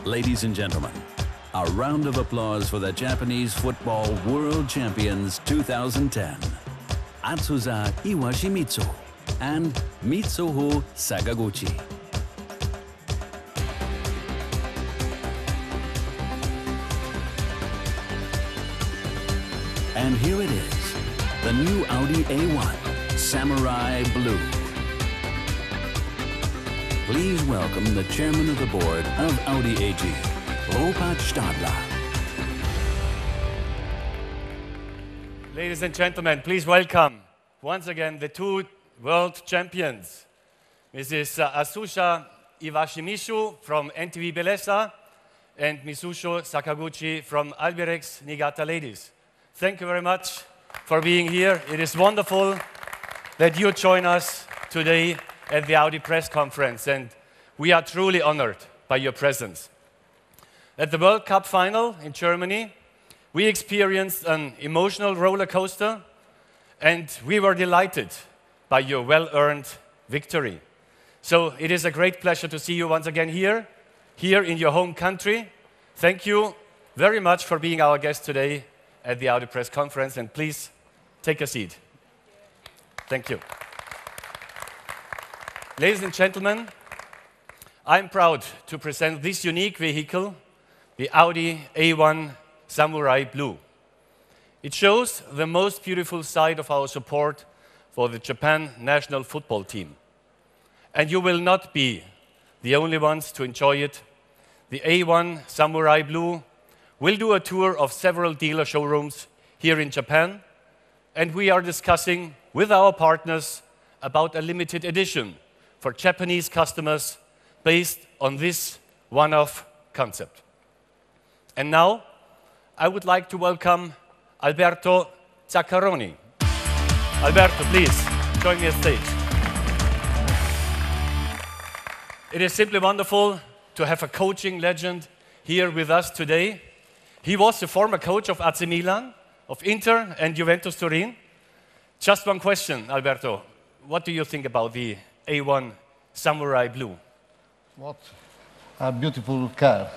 Ladies and gentlemen, a round of applause for the Japanese football world champions 2010, Atsuza Iwashimitsu and Mitsuho Sakaguchi. And here it is, the new Audi A1 Samurai Blue. Please welcome the chairman of the board of Audi AG, Robert Stadler. Ladies and gentlemen, please welcome once again the two world champions, Mrs. Atsuza Iwashimitsu from NTV Bellezza and Mitsuho Sakaguchi from Albirex Niigata Ladies. Thank you very much for being here. It is wonderful that you join us today at the Audi press conference, and we are truly honored by your presence. At the World Cup final in Germany, we experienced an emotional roller coaster, and we were delighted by your well-earned victory. So it is a great pleasure to see you once again here in your home country. Thank you very much for being our guest today at the Audi press conference, and please take a seat. Thank you. Ladies and gentlemen, I'm proud to present this unique vehicle, the Audi A1 Samurai Blue. It shows the most beautiful side of our support for the Japan national football team. And you will not be the only ones to enjoy it. The A1 Samurai Blue will do a tour of several dealer showrooms here in Japan, and we are discussing with our partners about a limited edition for Japanese customers based on this one-off concept. And now, I would like to welcome Alberto Zaccaroni. Alberto, please, join me on stage. It is simply wonderful to have a coaching legend here with us today. He was the former coach of AC Milan, of Inter and Juventus Turin. Just one question, Alberto. What do you think about the A1 Samurai Blue? What a beautiful car.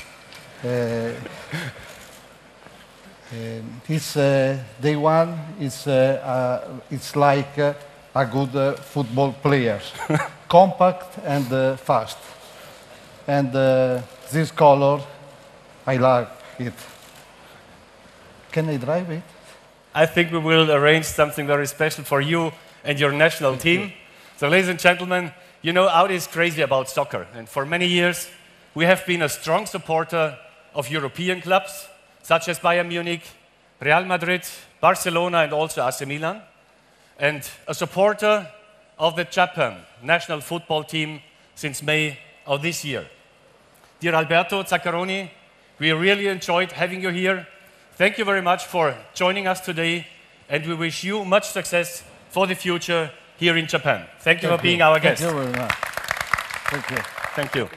This day one is it's like a good football player, compact and fast. And this color, I like it. Can I drive it? I think we will arrange something very special for you and your national team. So, ladies and gentlemen, you know Audi is crazy about soccer, and for many years we have been a strong supporter of European clubs such as Bayern Munich, Real Madrid, Barcelona, and also AC Milan, and a supporter of the Japan national football team since May of this year. Dear Alberto Zaccaroni, we really enjoyed having you here. Thank you very much for joining us today, and we wish you much success for the future here in Japan. Thank you for being our guest. Thank you very much. Thank you. Thank you.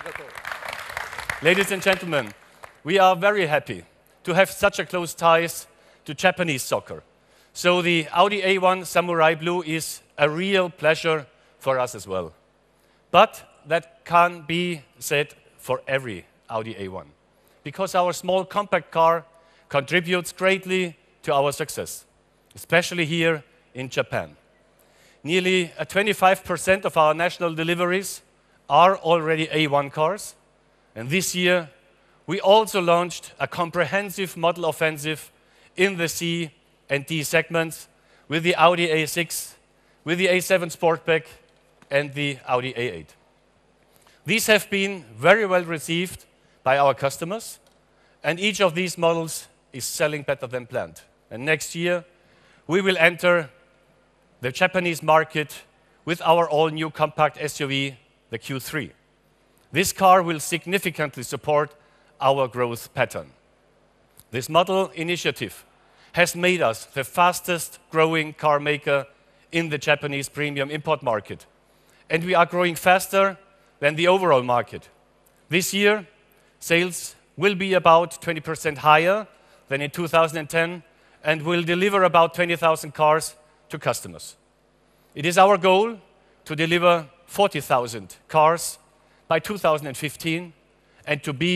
Ladies and gentlemen, we are very happy to have such a close ties to Japanese soccer. So the Audi A1 Samurai Blue is a real pleasure for us as well. But that can't be said for every Audi A1, because our small compact car contributes greatly to our success, especially here in Japan. Nearly 25% of our national deliveries are already A1 cars, and this year we also launched a comprehensive model offensive in the C and D segments with the Audi A6, with the A7 Sportback, and the Audi A8. These have been very well received by our customers, and each of these models is selling better than planned. And next year, we will enter the Japanese market with our all-new compact SUV, the Q3. This car will significantly support our growth pattern. This model initiative has made us the fastest growing car maker in the Japanese premium import market, and we are growing faster than the overall market. This year, sales will be about 20% higher than in 2010 and will deliver about 20,000 cars to customers. It is our goal to deliver 40,000 cars by 2015 and to be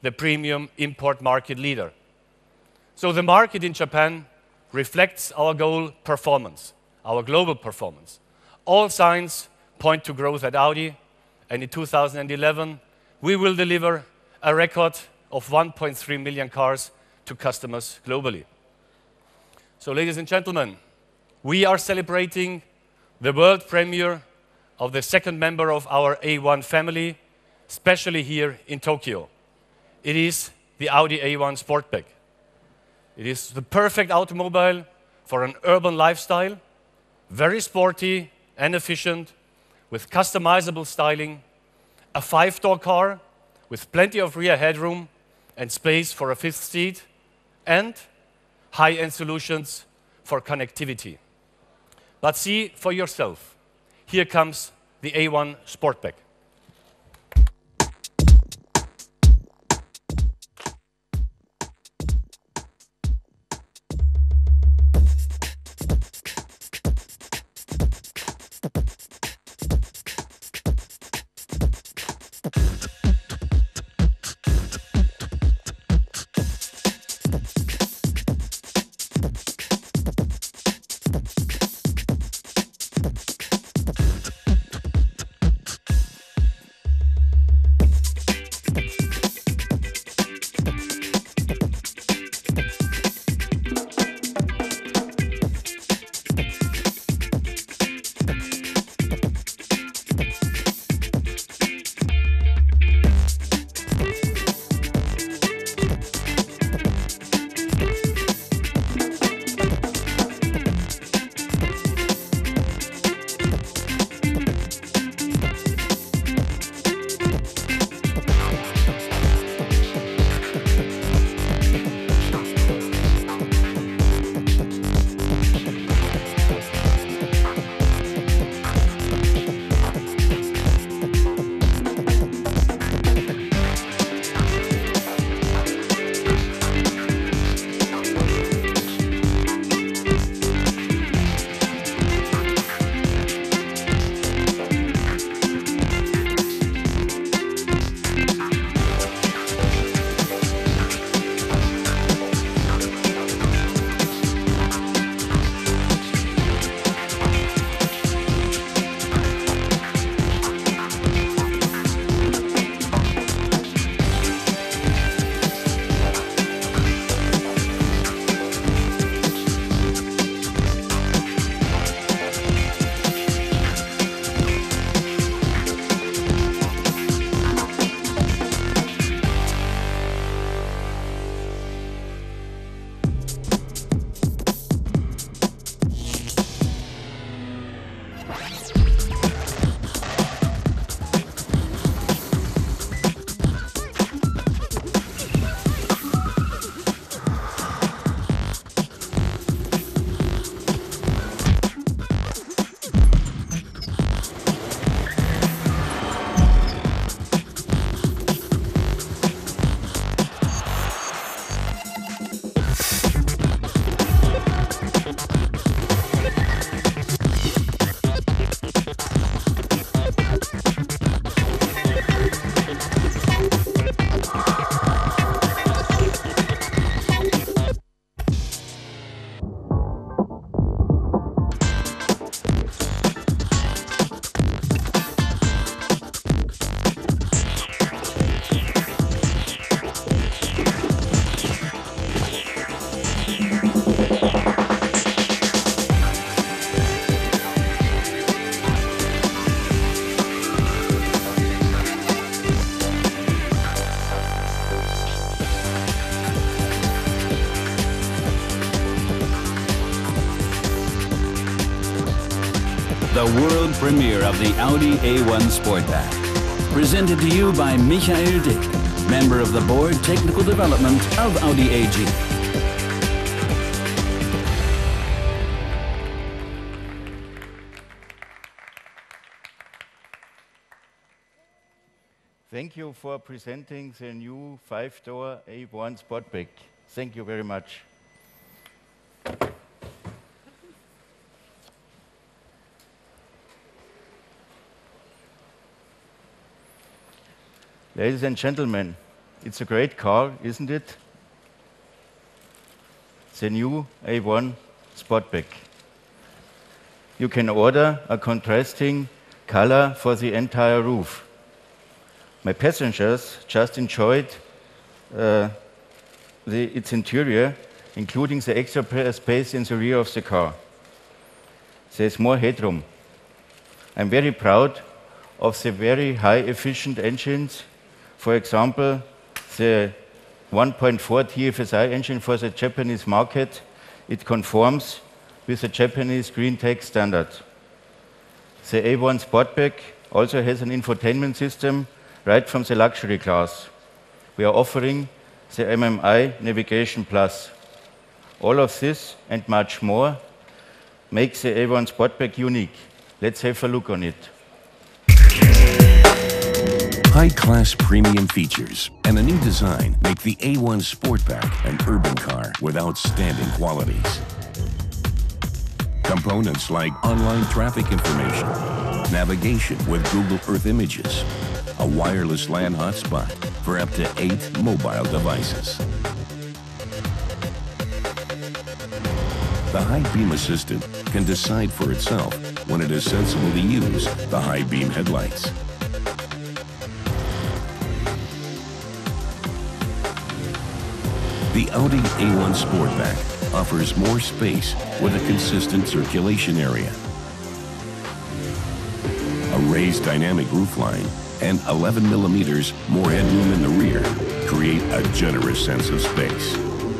the premium import market leader. So the market in Japan reflects our goal performance, our global performance. All signs point to growth at Audi, and in 2011, we will deliver a record of 1.3 million cars to customers globally. So, ladies and gentlemen, we are celebrating the world premiere of the second member of our A1 family, especially here in Tokyo. It is the Audi A1 Sportback. It is the perfect automobile for an urban lifestyle, very sporty and efficient, with customizable styling, a 5-door car with plenty of rear headroom and space for a 5th seat, and high-end solutions for connectivity. But see for yourself. Here comes the A1 Sportback. The world premiere of the Audi A1 Sportback. Presented to you by Michael Dick, member of the Board Technical Development of Audi AG. Thank you for presenting the new 5-door A1 Sportback. Thank you very much. Ladies and gentlemen, It's a great car, isn't it? The new A1 Sportback. You can order a contrasting color for the entire roof. My passengers just enjoyed its interior, including the extra space in the rear of the car. There's more headroom. I'm very proud of the very high efficient engines. For example, the 1.4 TFSI engine for the Japanese market. It conforms with the Japanese green tech standard. The A1 Sportback also has an infotainment system right from the luxury class. We are offering the MMI Navigation Plus. All of this and much more makes the A1 Sportback unique. Let's have a look on it. High-class premium features and a new design make the A1 Sportback an urban car with outstanding qualities. Components like online traffic information, navigation with Google Earth images, a wireless LAN hotspot for up to 8 mobile devices. The High Beam Assistant can decide for itself when it is sensible to use the high beam headlights. The Audi A1 Sportback offers more space with a consistent circulation area. A raised dynamic roofline and 11 millimeters more headroom in the rear create a generous sense of space.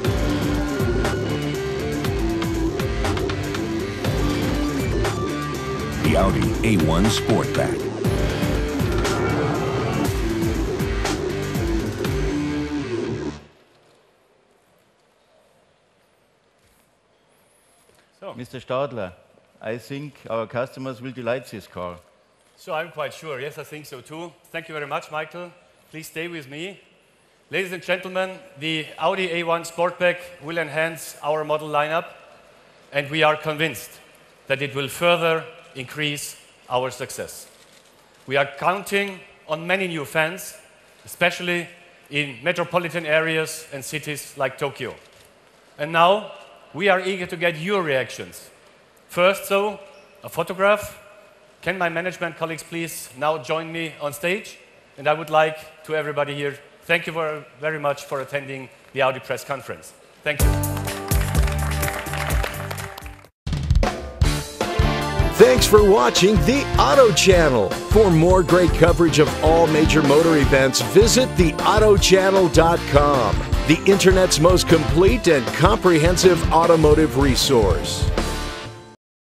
The Audi A1 Sportback. Mr. Stadler, I think our customers will delight this car. So I'm quite sure. Yes, I think so too. Thank you very much, Michael. Please stay with me. Ladies and gentlemen, the Audi A1 Sportback will enhance our model lineup, and we are convinced that it will further increase our success. We are counting on many new fans, especially in metropolitan areas and cities like Tokyo. And now, we are eager to get your reactions. First, though, a photograph. Can my management colleagues please now join me on stage? And I would like to everybody here, thank you very much for attending the Audi press conference. Thank you. Thanks for watching the Auto Channel. For more great coverage of all major motor events, visit theautochannel.com, the internet's most complete and comprehensive automotive resource.